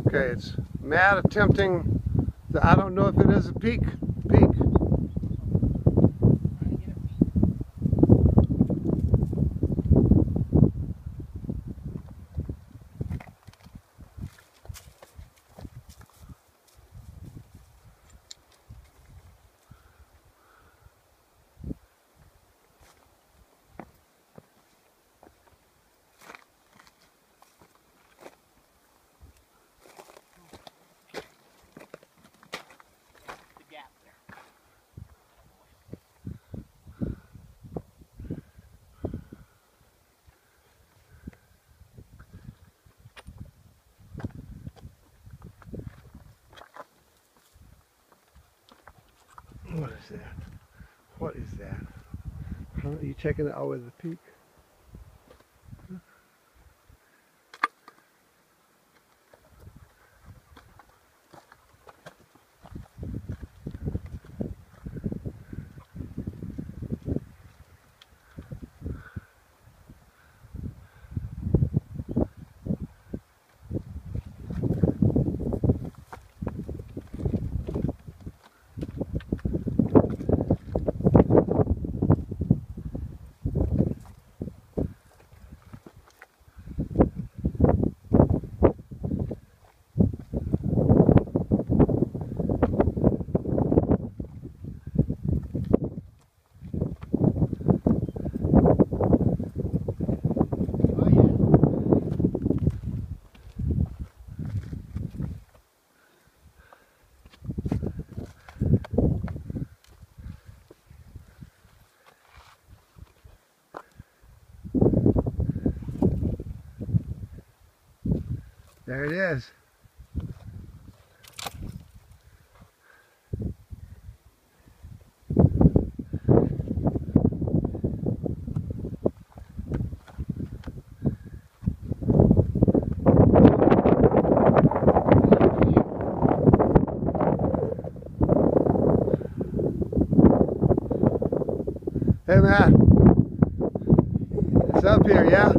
Okay, it's Matt attempting the, I don't know if it is a peak. What is that? What is that? Huh? Are you checking it out with the peak? There it is. Hey Matt, it's up here, yeah?